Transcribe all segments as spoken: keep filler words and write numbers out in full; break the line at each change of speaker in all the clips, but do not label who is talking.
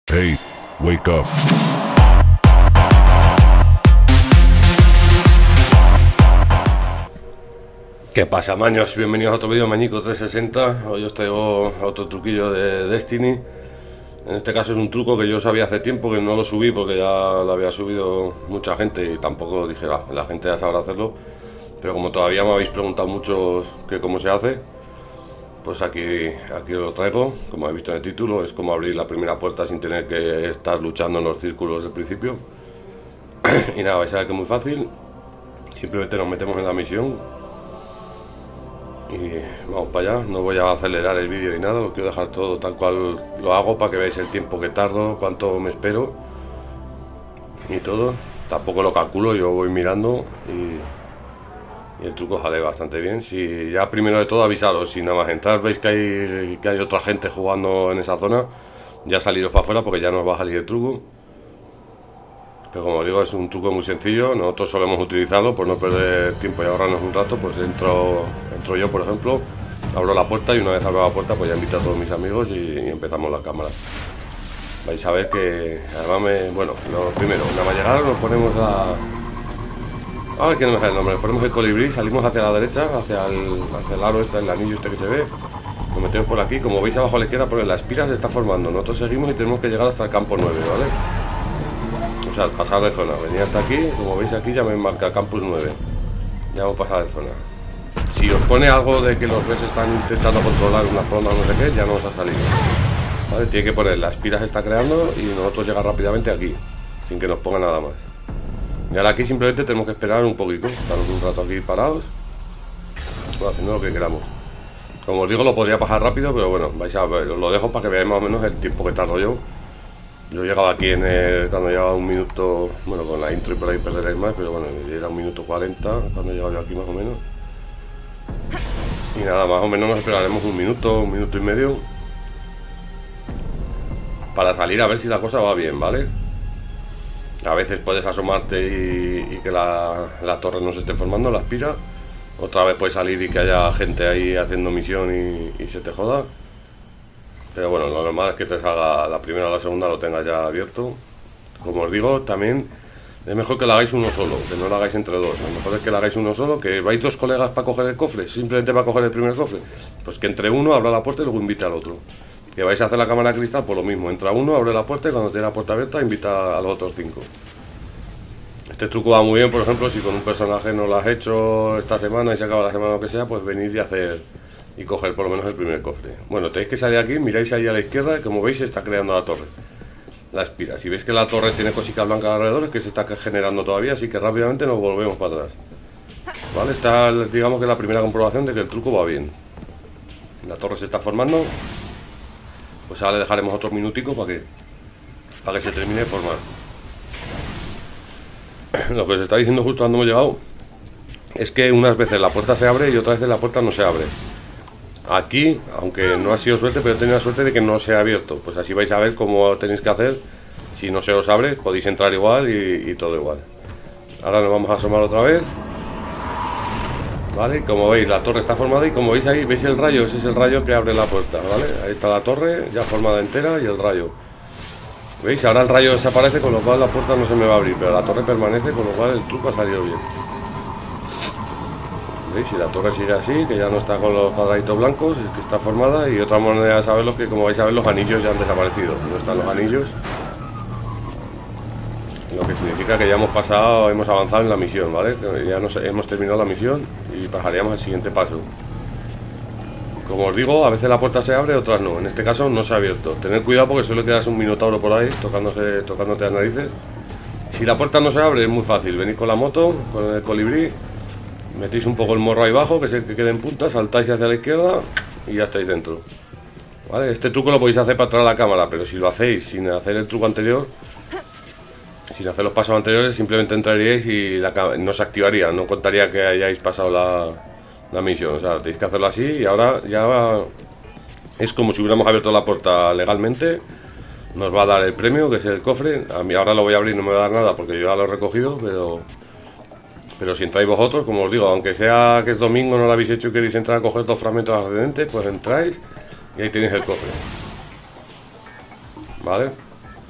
Hey, wake up.
¿Qué pasa, maños? Bienvenidos a otro vídeo, Mañico trescientos sesenta. Hoy os traigo otro truquillo de Destiny. En este caso es un truco que yo sabía hace tiempo, que no lo subí porque ya lo había subido mucha gente y tampoco dije, ah, la gente ya sabrá hacerlo. Pero como todavía me habéis preguntado muchos que cómo se hace, pues aquí, aquí os lo traigo. Como habéis visto en el título, es como abrir la primera puerta sin tener que estar luchando en los círculos del principio. Y nada, vais a ver que es muy fácil. Simplemente nos metemos en la misión y vamos para allá. No voy a acelerar el vídeo ni nada, lo quiero dejar todo tal cual lo hago para que veáis el tiempo que tardo, cuánto me espero y todo. Tampoco lo calculo, yo voy mirando y, y el truco sale bastante bien. Si ya primero de todo avisaros, si nada más entrar veis que hay, que hay otra gente jugando en esa zona, ya saliros para afuera porque ya nos va a salir el truco. Pero como digo, es un truco muy sencillo, nosotros solemos utilizarlo por no perder tiempo y ahorrarnos un rato. Pues entro, entro yo, por ejemplo, abro la puerta y una vez abro la puerta pues ya invito a todos mis amigos y, y empezamos la cámara. Vais a ver que además me... Bueno, lo primero, nada más llegar nos ponemos a... A ver que no me sale el nombre, nos ponemos el colibrí, salimos hacia la derecha, hacia el, hacia el aro este, el anillo este que se ve. Nos metemos por aquí, como veis abajo a la izquierda, porque la espira se está formando. Nosotros seguimos y tenemos que llegar hasta el campo nueve, ¿vale? O sea, pasar de zona, venía hasta aquí, como veis aquí ya me marca Campus nueve. Ya hemos pasado de zona. Si os pone algo de que los B S están intentando controlar una zona o no sé qué, ya no os ha salido. ¿Vale? Tiene que poner, la espira se está creando y nosotros llegar rápidamente aquí, sin que nos ponga nada más. Y ahora aquí simplemente tenemos que esperar un poquito, estar un rato aquí parados, bueno, haciendo lo que queramos. Como os digo, lo podría pasar rápido, pero bueno, vais a ver, os lo dejo para que veáis más o menos el tiempo que tardo yo. Yo he llegado aquí en el, cuando llevaba un minuto, bueno, con la intro y por ahí perderéis más, pero bueno, era un minuto cuarenta cuando he llegado yo aquí más o menos. Y nada, más o menos nos esperaremos un minuto, un minuto y medio para salir a ver si la cosa va bien, ¿vale? A veces puedes asomarte y, y que la, la torre no se esté formando, la espira. Otra vez puedes salir y que haya gente ahí haciendo misión y, y se te joda. Pero bueno, lo normal es que te salga la primera o la segunda, lo tengas ya abierto. Como os digo, también es mejor que lo hagáis uno solo, que no lo hagáis entre dos. Lo mejor es que lo hagáis uno solo, que vais dos colegas para coger el cofre, simplemente para coger el primer cofre. Pues que entre uno, abra la puerta y luego invite al otro. Que vais a hacer la cámara de cristal, pues lo mismo. Entra uno, abre la puerta y cuando tiene la puerta abierta, invita a los otros cinco. Este truco va muy bien, por ejemplo, si con un personaje no lo has hecho esta semana y se acaba la semana o lo que sea, pues venir y hacer... y coger por lo menos el primer cofre. Bueno, tenéis que salir aquí, miráis ahí a la izquierda, y como veis se está creando la torre, la espira. Si veis que la torre tiene cositas blancas alrededor, es que se está generando todavía, así que rápidamente nos volvemos para atrás. Vale, está, digamos que la primera comprobación de que el truco va bien. La torre se está formando. Pues ahora le dejaremos otro minutico para que, para que se termine de formar. Lo que os está diciendo justo cuando hemos llegado es que unas veces la puerta se abre y otras veces la puerta no se abre. Aquí, aunque no ha sido suerte, pero he tenido la suerte de que no se ha abierto. Pues así vais a ver cómo tenéis que hacer. Si no se os abre, podéis entrar igual y, y todo igual. Ahora nos vamos a asomar otra vez. Vale, como veis la torre está formada y como veis ahí, veis el rayo, ese es el rayo que abre la puerta, ¿vale? Ahí está la torre ya formada entera y el rayo. ¿Veis? Ahora el rayo desaparece, con lo cual la puerta no se me va a abrir, pero la torre permanece, con lo cual el truco ha salido bien. ¿Veis? Si la torre sigue así, que ya no está con los cuadraditos blancos, es que está formada. Y otra manera de saberlo es que, como vais a ver, los anillos ya han desaparecido. No están los anillos. Lo que significa que ya hemos pasado, hemos avanzado en la misión, ¿vale? Ya nos, hemos terminado la misión y pasaríamos al siguiente paso. Como os digo, a veces la puerta se abre, otras no. En este caso no se ha abierto. Tened cuidado porque suele quedarse un minotauro por ahí, tocándose, tocándote las narices. Si la puerta no se abre, es muy fácil. Venís con la moto, con el colibrí, metéis un poco el morro ahí abajo, que es el que quede en punta, saltáis hacia la izquierda y ya estáis dentro. ¿Vale? Este truco lo podéis hacer para atrás de la cámara, pero si lo hacéis sin hacer el truco anterior, sin hacer los pasos anteriores, simplemente entraríais y la no se activaría, no contaría que hayáis pasado la, la misión. O sea, tenéis que hacerlo así y ahora ya es como si hubiéramos abierto la puerta legalmente. Nos va a dar el premio, que es el cofre. A mí ahora lo voy a abrir, no me va a dar nada porque yo ya lo he recogido, pero... Pero si entráis vosotros, como os digo, aunque sea que es domingo, no lo habéis hecho y queréis entrar a coger dos fragmentos ascendentes, pues entráis y ahí tenéis el cofre. ¿Vale?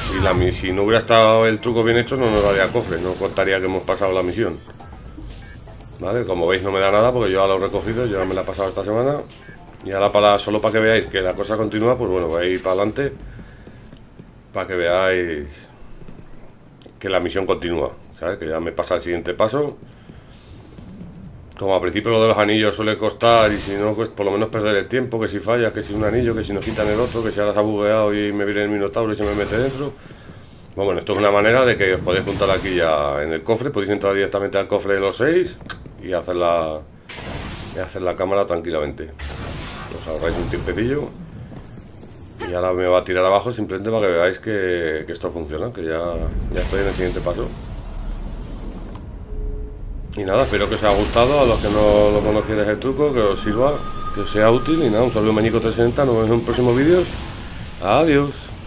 si, la, si no hubiera estado el truco bien hecho, no nos daría cofre, no contaría que hemos pasado la misión. Vale, como veis no me da nada porque yo ya lo he recogido, yo ya me la he pasado esta semana. Y ahora para, solo para que veáis que la cosa continúa, pues bueno, voy a ir para adelante. Para que veáis que la misión continúa, ¿sabes? Que ya me pasa el siguiente paso. Como al principio lo de los anillos suele costar, y si no, pues por lo menos perder el tiempo, que si falla, que si un anillo, que si nos quitan el otro, que si ahora se ha bugueado y me viene el minotauro y se me mete dentro. Pues bueno, esto es una manera de que os podéis juntar aquí ya en el cofre, podéis entrar directamente al cofre de los seis y hacer la, y hacer la cámara tranquilamente. Os ahorráis un tiempecillo. Y ahora me va a tirar abajo simplemente para que veáis que, que esto funciona, que ya, ya estoy en el siguiente paso. Y nada, espero que os haya gustado, a los que no lo conocierais el truco, que os sirva, que os sea útil. Y nada, un saludo Mañico trescientos sesenta, nos vemos en próximos vídeos. Adiós.